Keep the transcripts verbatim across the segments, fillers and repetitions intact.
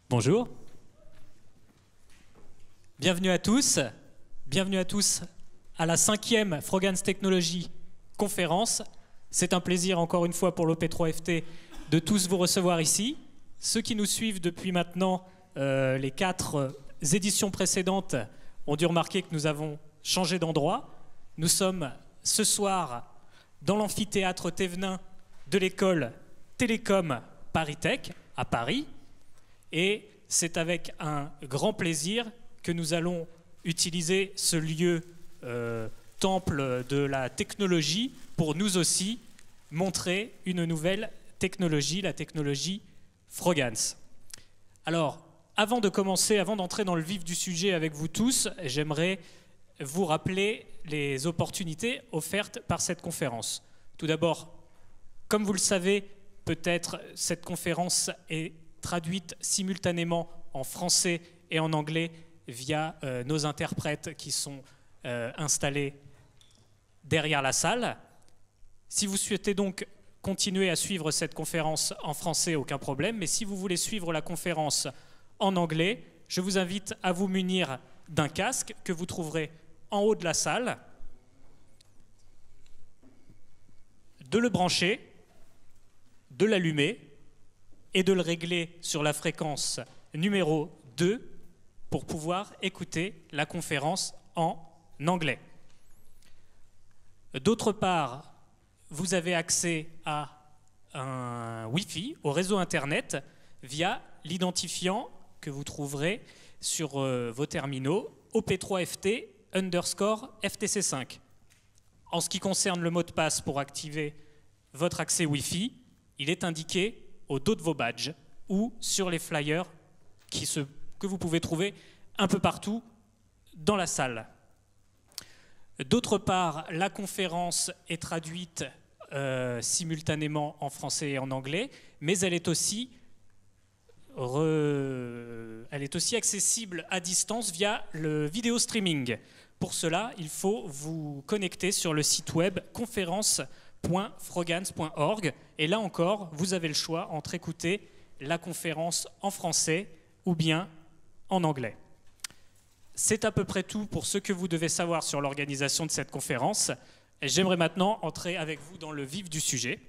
Bonjour. Bienvenue à tous. Bienvenue à tous à la cinquième Frogance Technology conférence. C'est un plaisir encore une fois pour l'O P trois F T de tous vous recevoir ici. Ceux qui nous suivent depuis maintenant euh, les quatre éditions précédentes ont dû remarquer que nous avons changé d'endroit. Nous sommes ce soir dans l'amphithéâtre Thévenin de l'école Télécom ParisTech à Paris. Et c'est avec un grand plaisir que nous allons utiliser ce lieu euh, temple de la technologie pour nous aussi montrer une nouvelle technologie, la technologie Frogance. Alors, avant de commencer, avant d'entrer dans le vif du sujet avec vous tous, j'aimerais vous rappeler les opportunités offertes par cette conférence. Tout d'abord, comme vous le savez, peut-être cette conférence est traduite simultanément en français et en anglais via euh, nos interprètes qui sont euh, installés derrière la salle. Si vous souhaitez donc continuer à suivre cette conférence en français, aucun problème, mais si vous voulez suivre la conférence en anglais, je vous invite à vous munir d'un casque que vous trouverez en haut de la salle, de le brancher, de l'allumer et de le régler sur la fréquence numéro deux pour pouvoir écouter la conférence en anglais. D'autre part, vous avez accès à un Wi-Fi, au réseau Internet, via l'identifiant que vous trouverez sur euh, vos terminaux O P trois F T underscore F T C cinq. En ce qui concerne le mot de passe pour activer votre accès Wi-Fi, il est indiqué au dos de vos badges ou sur les flyers qui se, que vous pouvez trouver un peu partout dans la salle. D'autre part, la conférence est traduite euh, simultanément en français et en anglais, mais elle est aussi, re... elle est aussi accessible à distance via le vidéo streaming. Pour cela, il faut vous connecter sur le site web conférence point frogance point org et là encore, vous avez le choix entre écouter la conférence en français ou bien en anglais. C'est à peu près tout pour ce que vous devez savoir sur l'organisation de cette conférence. J'aimerais maintenant entrer avec vous dans le vif du sujet.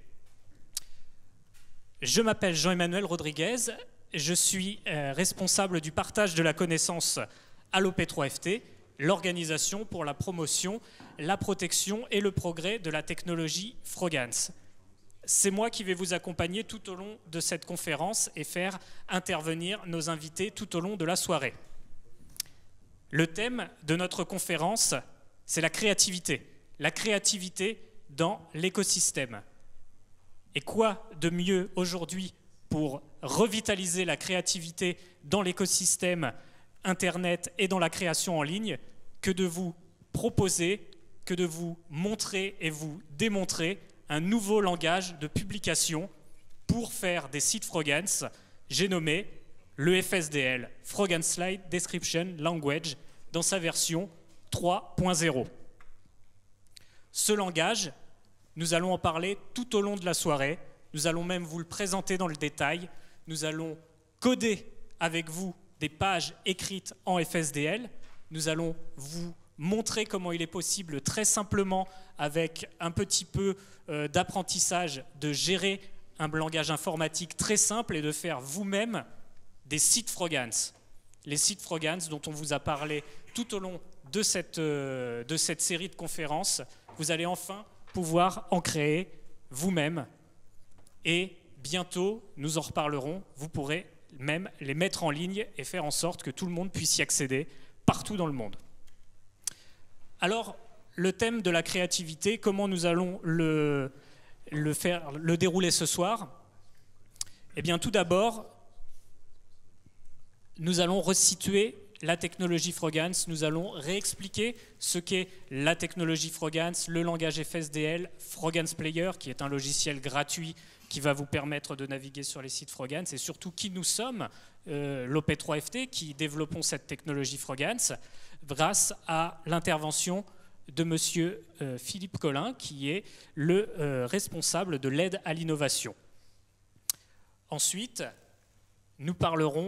Je m'appelle Jean-Emmanuel Rodriguez, je suis euh, responsable du partage de la connaissance à l'O P trois F T, l'organisation pour la promotion, la protection et le progrès de la technologie Frogance. C'est moi qui vais vous accompagner tout au long de cette conférence et faire intervenir nos invités tout au long de la soirée. Le thème de notre conférence, c'est la créativité. La créativité dans l'écosystème. Et quoi de mieux aujourd'hui pour revitaliser la créativité dans l'écosystème Internet et dans la création en ligne que de vous proposer, que de vous montrer et vous démontrer un nouveau langage de publication pour faire des sites Frogance. J'ai nommé le F S D L, Frogance Slide Description Language, dans sa version trois point zéro. Ce langage, nous allons en parler tout au long de la soirée. Nous allons même vous le présenter dans le détail. Nous allons coder avec vous des pages écrites en F S D L. Nous allons vous montrer comment il est possible très simplement, avec un petit peu euh, d'apprentissage, de gérer un langage informatique très simple et de faire vous-même des sites Frogance. Les sites Frogance dont on vous a parlé tout au long de cette, euh, de cette série de conférences, vous allez enfin pouvoir en créer vous-même. Et bientôt, nous en reparlerons, vous pourrez même les mettre en ligne et faire en sorte que tout le monde puisse y accéder partout dans le monde. Alors, le thème de la créativité, comment nous allons le, le, faire, le dérouler ce soir? Eh bien, tout d'abord, nous allons resituer la technologie Frogance, nous allons réexpliquer ce qu'est la technologie Frogance, le langage F S D L, Frogance Player, qui est un logiciel gratuit qui va vous permettre de naviguer sur les sites Frogance, et surtout qui nous sommes, euh, l'O P trois F T, qui développons cette technologie Frogance, grâce à l'intervention de monsieur euh, Philippe Collin, qui est le euh, responsable de l'aide à l'innovation. Ensuite, nous parlerons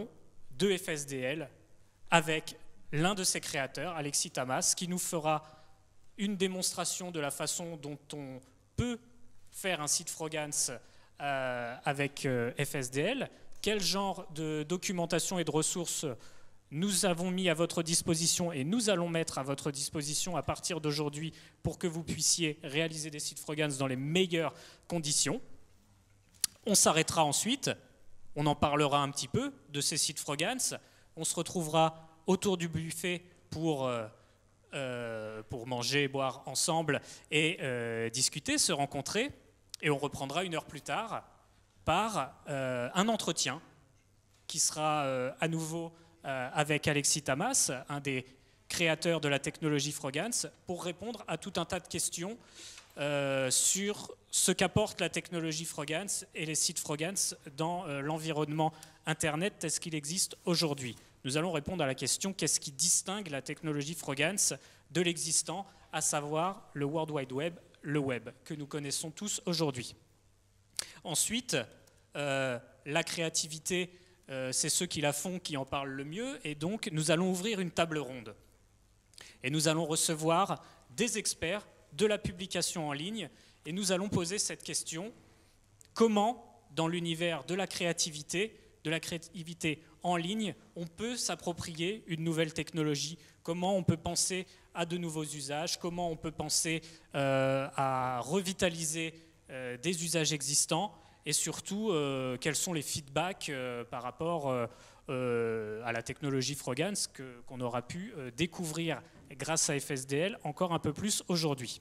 de F S D L avec l'un de ses créateurs, Alexis Tamas, qui nous fera une démonstration de la façon dont on peut faire un site Frogance euh, avec euh, F S D L, quel genre de documentation et de ressources nous avons mis à votre disposition et nous allons mettre à votre disposition à partir d'aujourd'hui pour que vous puissiez réaliser des sites Frogance dans les meilleures conditions. On s'arrêtera ensuite, on en parlera un petit peu de ces sites Frogance, on se retrouvera autour du buffet pour, euh, euh, pour manger, boire ensemble et euh, discuter, se rencontrer, et on reprendra une heure plus tard par euh, un entretien qui sera euh, à nouveau euh, avec Alexis Tamas, un des créateurs de la technologie Frogance, pour répondre à tout un tas de questions euh, sur ce qu'apporte la technologie Frogance et les sites Frogance dans euh, l'environnement Internet tel qu'il existe aujourd'hui. Nous allons répondre à la question qu'est-ce qui distingue la technologie Frogance de l'existant, à savoir le World Wide Web, le web, que nous connaissons tous aujourd'hui. Ensuite, euh, la créativité, euh, c'est ceux qui la font qui en parlent le mieux, et donc nous allons ouvrir une table ronde. Et nous allons recevoir des experts de la publication en ligne, et nous allons poser cette question, comment, dans l'univers de la créativité, de la créativité en ligne, on peut s'approprier une nouvelle technologie, comment on peut penser à de nouveaux usages, comment on peut penser euh, à revitaliser euh, des usages existants, et surtout euh, quels sont les feedbacks euh, par rapport euh, euh, à la technologie Frogance que, qu'on aura pu euh, découvrir grâce à F S D L encore un peu plus aujourd'hui.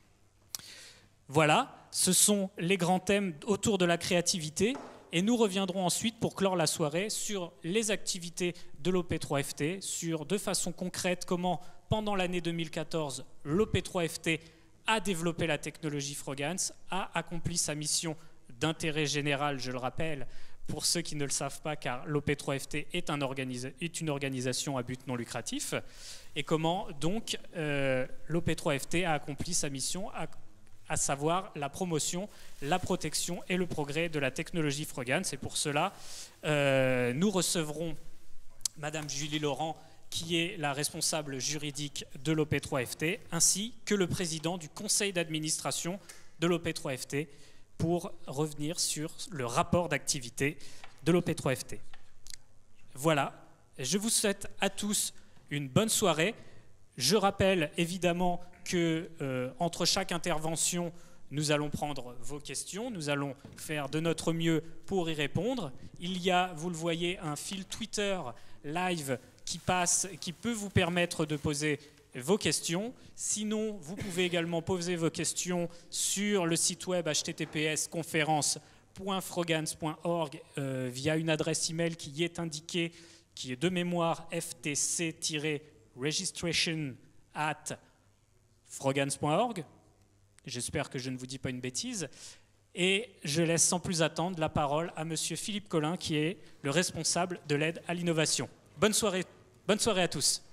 Voilà, ce sont les grands thèmes autour de la créativité. Et nous reviendrons ensuite pour clore la soirée sur les activités de l'O P trois F T, sur de façon concrète comment, pendant l'année deux mille quatorze, l'O P trois F T a développé la technologie Frogance, a accompli sa mission d'intérêt général, je le rappelle, pour ceux qui ne le savent pas, car l'O P trois F T est, un organisa- est une organisation à but non lucratif, et comment donc euh, l'O P trois F T a accompli sa mission à à savoir la promotion, la protection et le progrès de la technologie Frogance. Et pour cela, euh, nous recevrons Madame Julie Laurent, qui est la responsable juridique de l'O P trois F T, ainsi que le président du conseil d'administration de l'O P trois F T, pour revenir sur le rapport d'activité de l'O P trois F T. Voilà, je vous souhaite à tous une bonne soirée. Je rappelle évidemment que euh, entre chaque intervention, nous allons prendre vos questions, nous allons faire de notre mieux pour y répondre. Il y a, vous le voyez, un fil Twitter live qui passe, qui peut vous permettre de poser vos questions. Sinon, vous pouvez également poser vos questions sur le site web h t t p s conférence point frogance point org euh, via une adresse email qui y est indiquée, qui est de mémoire f t c registration at frogance point org. J'espère que je ne vous dis pas une bêtise. Et je laisse sans plus attendre la parole à Monsieur Philippe Collin, qui est le responsable de l'aide à l'innovation. Bonne soirée, bonne soirée à tous.